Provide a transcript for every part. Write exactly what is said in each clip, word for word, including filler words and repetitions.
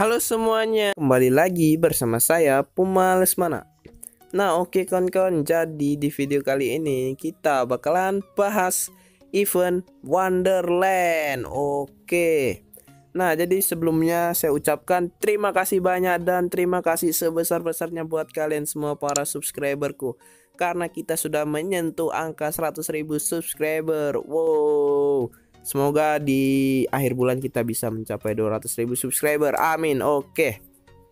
Halo semuanya, kembali lagi bersama saya Puma Lesmana. Nah oke kawan-kawan, jadi di video kali ini kita bakalan bahas event Wonderland. Oke. Nah jadi sebelumnya saya ucapkan terima kasih banyak dan terima kasih sebesar-besarnya buat kalian semua para subscriberku, karena kita sudah menyentuh angka seratus ribu subscriber. Wow, semoga di akhir bulan kita bisa mencapai dua ratus ribu subscriber. Amin. Oke.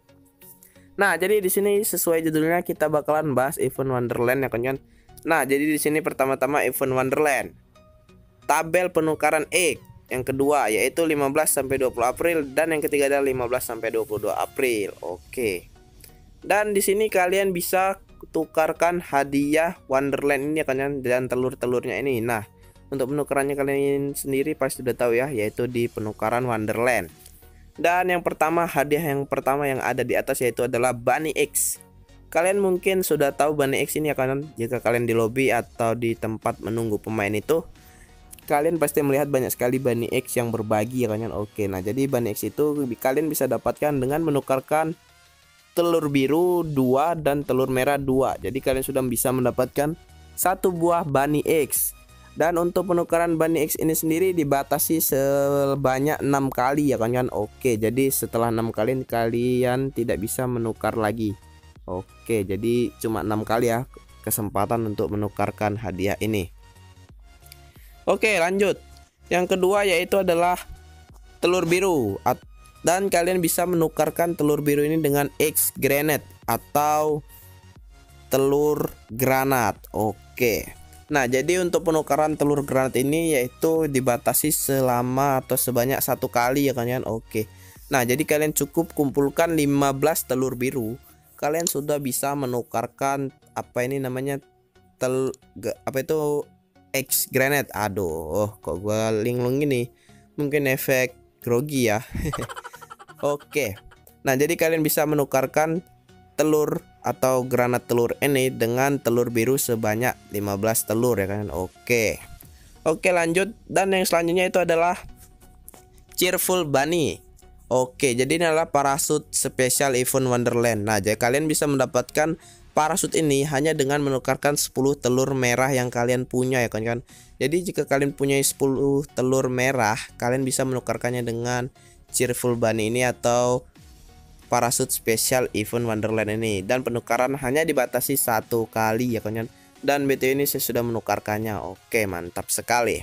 Nah, jadi di sini sesuai judulnya kita bakalan bahas event Wonderland ya kan. Nah, jadi di sini pertama-tama event Wonderland. Tabel penukaran egg. Yang kedua yaitu lima belas sampai dua puluh April dan yang ketiga adalah lima belas sampai dua puluh dua April. Oke. Dan di sini kalian bisa tukarkan hadiah Wonderland ini ya kan, dan telur-telurnya ini. Nah, untuk penukarannya kalian sendiri pasti sudah tahu ya, yaitu di penukaran Wonderland. Dan yang pertama, hadiah yang pertama yang ada di atas yaitu adalah Bunny X. Kalian mungkin sudah tahu Bunny X ini ya kan, jika kalian di lobby atau di tempat menunggu pemain itu, kalian pasti melihat banyak sekali Bunny X yang berbagi ya kan. Oke, nah jadi Bunny X itu kalian bisa dapatkan dengan menukarkan telur biru dua dan telur merah dua. Jadi kalian sudah bisa mendapatkan satu buah Bunny X. Dan untuk penukaran Bunny X ini sendiri dibatasi sebanyak enam kali ya kan. Oke, jadi setelah enam kali kalian tidak bisa menukar lagi. Oke, jadi cuma enam kali ya kesempatan untuk menukarkan hadiah ini. Oke, lanjut. Yang kedua yaitu adalah telur biru, dan kalian bisa menukarkan telur biru ini dengan X granat atau telur granat. Oke. Nah, jadi untuk penukaran telur granat ini yaitu dibatasi selama atau sebanyak satu kali ya kan. Oke. Nah, jadi kalian cukup kumpulkan lima belas telur biru, kalian sudah bisa menukarkan apa ini namanya tel apa itu X granat. Aduh, kok gua linglung ini, mungkin efek grogi ya. Oke. Nah, jadi kalian bisa menukarkan telur atau granat telur ini dengan telur biru sebanyak lima belas telur ya kan. Oke. Oke, lanjut. Dan yang selanjutnya itu adalah Cheerful Bunny. Oke, jadi ini adalah parasut spesial event Wonderland. Nah, jadi kalian bisa mendapatkan parasut ini hanya dengan menukarkan sepuluh telur merah yang kalian punya ya kan kan. Jadi jika kalian punya sepuluh telur merah, kalian bisa menukarkannya dengan Cheerful Bunny ini atau parasut spesial event Wonderland ini, dan penukaran hanya dibatasi satu kali ya kan. Dan B T W ini saya sudah menukarkannya. Oke, mantap sekali.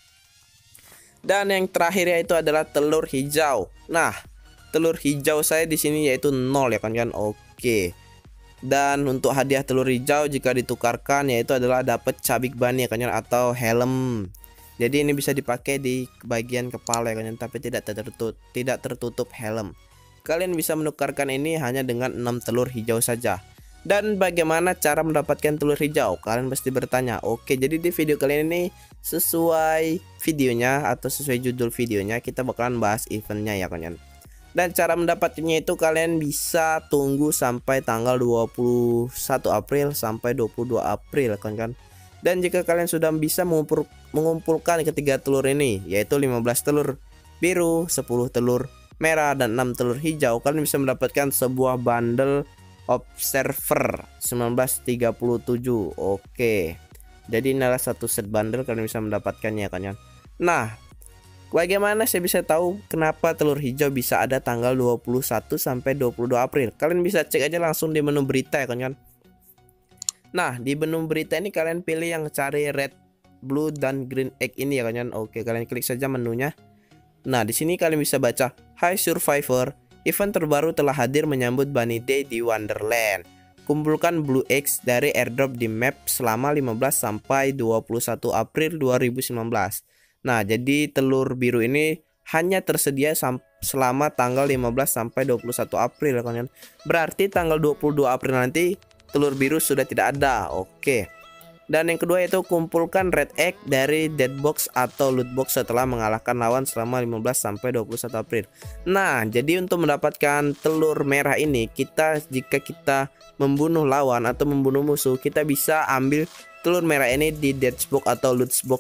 Dan yang terakhir yaitu adalah telur hijau. Nah, telur hijau saya di sini yaitu nol ya kan kan. Oke. Dan untuk hadiah telur hijau jika ditukarkan yaitu adalah dapat cabik bunny ya kan, atau helm. Jadi ini bisa dipakai di bagian kepala ya kan, tapi tidak tertutup tidak tertutup helm. Kalian bisa menukarkan ini hanya dengan enam telur hijau saja. Dan bagaimana cara mendapatkan telur hijau? Kalian pasti bertanya. Oke, jadi di video kali ini sesuai videonya atau sesuai judul videonya kita bakalan bahas eventnya ya kan. Dan cara mendapatkannya itu kalian bisa tunggu sampai tanggal dua puluh satu April sampai dua puluh dua April kan kan. Dan jika kalian sudah bisa mengumpul, mengumpulkan ketiga telur ini, yaitu lima belas telur biru, sepuluh telur merah dan enam telur hijau, kalian bisa mendapatkan sebuah bundle Observer seribu sembilan ratus tiga puluh tujuh. Oke. Jadi ini adalah satu set bundle, kalian bisa mendapatkannya kan ya. Nah, bagaimana saya bisa tahu kenapa telur hijau bisa ada tanggal dua puluh satu sampai dua puluh dua April? Kalian bisa cek aja langsung di menu berita ya kan. Nah, di menu berita ini kalian pilih yang cari red, blue dan green egg ini ya kan. Oke, kalian klik saja menunya. Nah, di sini kalian bisa baca, "Hi Survivor, event terbaru telah hadir menyambut Bunny Day di Wonderland. Kumpulkan Blue Eggs dari airdrop di map selama lima belas sampai dua puluh satu April dua ribu sembilan belas." Nah, jadi telur biru ini hanya tersedia selama tanggal lima belas sampai dua puluh satu April kan. Berarti tanggal dua puluh dua April nanti telur biru sudah tidak ada. Oke. Dan yang kedua itu kumpulkan red egg dari dead box atau loot box setelah mengalahkan lawan selama lima belas sampai dua puluh satu April. Nah, jadi untuk mendapatkan telur merah ini, kita jika kita membunuh lawan atau membunuh musuh, kita bisa ambil telur merah ini di dead box atau loot box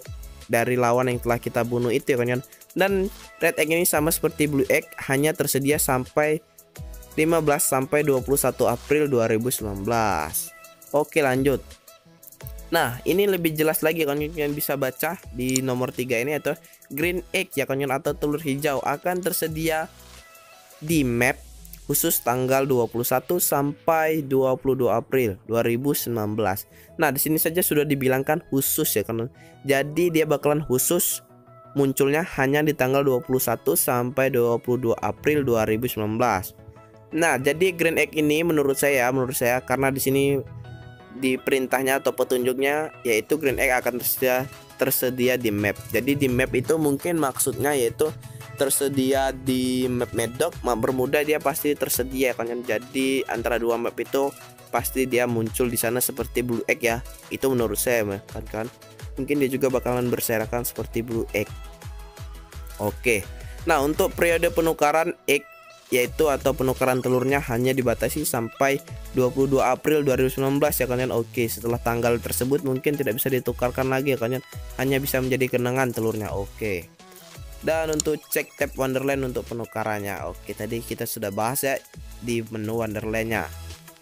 dari lawan yang telah kita bunuh itu ya kawan. Dan red egg ini sama seperti blue egg, hanya tersedia sampai lima belas sampai dua puluh satu April dua ribu sembilan belas. Oke, lanjut. Nah, ini lebih jelas lagi kawan, yang bisa baca di nomor tiga ini, atau green egg ya kawan, atau telur hijau akan tersedia di map khusus tanggal dua puluh satu sampai dua puluh dua April dua ribu sembilan belas. Nah, di sini saja sudah dibilangkan khusus ya kan. Jadi dia bakalan khusus munculnya hanya di tanggal dua puluh satu sampai dua puluh dua April dua ribu sembilan belas. Nah, jadi green egg ini menurut saya, menurut saya karena di sini di perintahnya atau petunjuknya yaitu green egg akan tersedia tersedia di map. Jadi di map itu mungkin maksudnya yaitu tersedia di map Medok, map Bermuda dia pasti tersedia kan. Jadi antara dua map itu pasti dia muncul di sana seperti blue egg ya. Itu menurut saya kan kan. Mungkin dia juga bakalan berserakan seperti blue egg. Oke. Nah, untuk periode penukaran egg yaitu atau penukaran telurnya hanya dibatasi sampai dua puluh dua April dua ribu sembilan belas ya kalian. Oke, setelah tanggal tersebut mungkin tidak bisa ditukarkan lagi ya kalian. Hanya bisa menjadi kenangan telurnya. Oke. Dan untuk cek tab Wonderland untuk penukarannya, oke tadi kita sudah bahas ya di menu Wonderlandnya.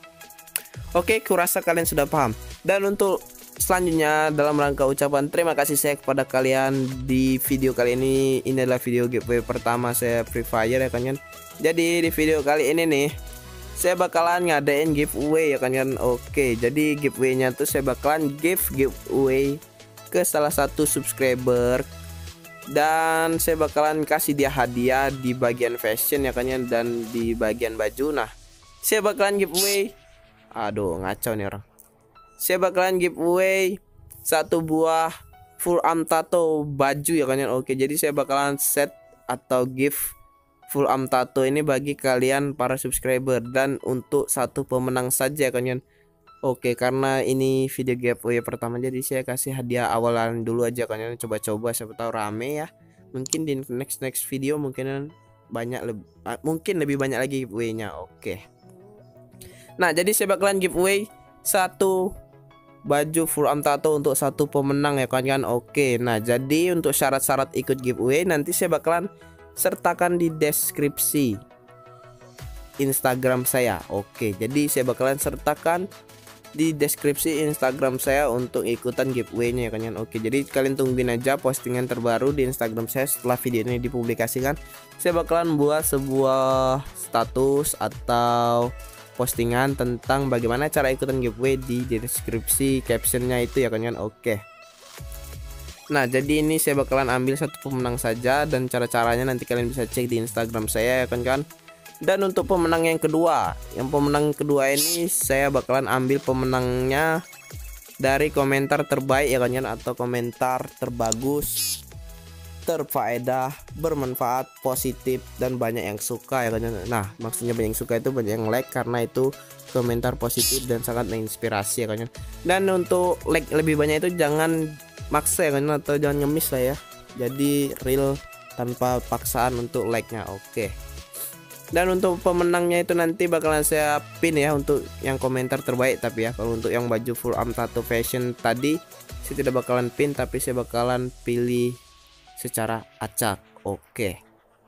Oke, kurasa kalian sudah paham. Dan untuk selanjutnya dalam rangka ucapan terima kasih saya kepada kalian di video kali ini. Ini adalah video giveaway pertama saya Free Fire ya kalian. Jadi di video kali ini nih saya bakalan ngadain giveaway ya kalian. Oke, jadi giveaway-nya tuh saya bakalan give giveaway ke salah satu subscriber. Dan saya bakalan kasih dia hadiah di bagian fashion ya kan ya, dan di bagian baju. Nah, saya bakalan giveaway. Aduh, ngacau nih orang. Saya bakalan giveaway satu buah full arm tattoo baju ya kan ya. Oke, jadi saya bakalan set atau gift full arm tattoo ini bagi kalian para subscriber, dan untuk satu pemenang saja ya kan ya. Oke, karena ini video giveaway pertama jadi saya kasih hadiah awalan dulu aja kan ya, coba-coba siapa tahu rame ya. Mungkin di next next video mungkin banyak lebih mungkin lebih banyak lagi giveaway-nya. Oke. Nah, jadi saya bakalan giveaway satu baju full arm tattoo untuk satu pemenang ya kan kan. Oke. Nah, jadi untuk syarat-syarat ikut giveaway nanti saya bakalan sertakan di deskripsi Instagram saya. Oke, jadi saya bakalan sertakan di deskripsi Instagram saya untuk ikutan giveaway-nya ya kan. Oke, jadi kalian tungguin aja postingan terbaru di Instagram saya setelah video ini dipublikasikan. Saya bakalan buat sebuah status atau postingan tentang bagaimana cara ikutan giveaway di deskripsi captionnya itu ya kan. Oke. Nah, jadi ini saya bakalan ambil satu pemenang saja, dan cara-caranya nanti kalian bisa cek di Instagram saya ya kan kan. Dan untuk pemenang yang kedua, yang pemenang kedua ini saya bakalan ambil pemenangnya dari komentar terbaik ya kan, atau komentar terbagus, terfaedah, bermanfaat, positif, dan banyak yang suka ya kan. Nah, maksudnya banyak yang suka itu banyak yang like, karena itu komentar positif dan sangat menginspirasi ya kan. Dan untuk like lebih banyak itu jangan maksa ya kan, atau jangan ngemis lah ya. Jadi real tanpa paksaan untuk like-nya. Oke. Dan untuk pemenangnya itu nanti bakalan saya pin ya untuk yang komentar terbaik. Tapi ya kalau untuk yang baju full arm tattoo fashion tadi saya tidak bakalan pin, tapi saya bakalan pilih secara acak. Oke.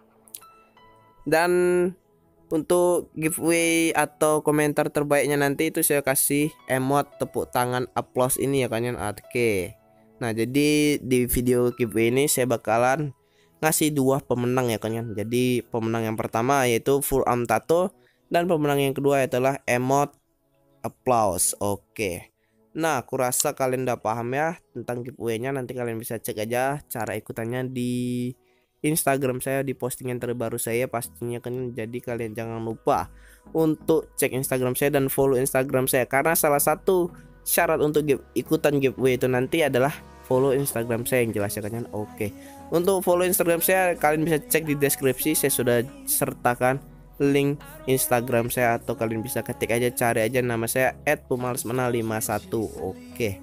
Dan untuk giveaway atau komentar terbaiknya nanti itu saya kasih emot tepuk tangan applause ini ya kan. Oke. Nah, jadi di video giveaway ini saya bakalan ngasih dua pemenang ya kan. Jadi pemenang yang pertama yaitu full arm tattoo, dan pemenang yang kedua adalah emot applause. Oke. Nah, aku rasa kalian udah paham ya tentang giveaway-nya. Nanti kalian bisa cek aja cara ikutannya di Instagram saya, di postingan terbaru saya pastinya kan. Jadi kalian jangan lupa untuk cek Instagram saya dan follow Instagram saya, karena salah satu syarat untuk give, ikutan giveaway itu nanti adalah follow Instagram saya yang jelas ya kan. Oke. Untuk follow Instagram saya kalian bisa cek di deskripsi, saya sudah sertakan link Instagram saya, atau kalian bisa ketik aja, cari aja nama saya et pumalesmana lima satu. Oke.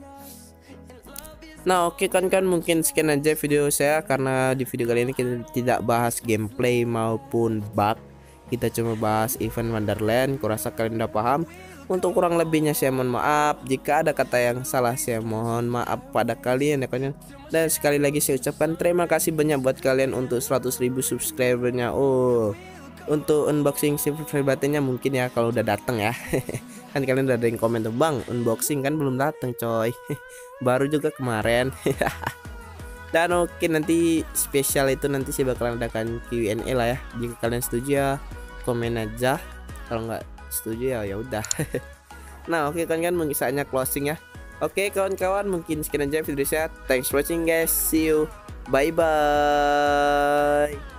Nah, oke kan kan mungkin sekian aja video saya, karena di video kali ini kita tidak bahas gameplay maupun bug, kita cuma bahas event Wonderland. Kurasa kalian udah paham. Untuk kurang lebihnya saya mohon maaf. Jika ada kata yang salah saya mohon maaf pada kalian ya kawan. Dan sekali lagi saya ucapkan terima kasih banyak buat kalian untuk seratus ribu subscribernya. Oh, untuk unboxing silver buttonnya mungkin ya kalau udah datang ya. Kan kalian udah ada yang komen tuh, bang unboxing kan belum datang coy. Baru juga kemarin. Dan oke, nanti spesial itu nanti saya bakalan adakan Q and A lah ya. Jika kalian setuju ya komen aja, kalau nggak setuju ya ya udah. Nah oke kan kan mungkin saatnya closing ya. Oke kawan-kawan, mungkin sekian aja video saya. Thanks for watching guys, see you, bye bye.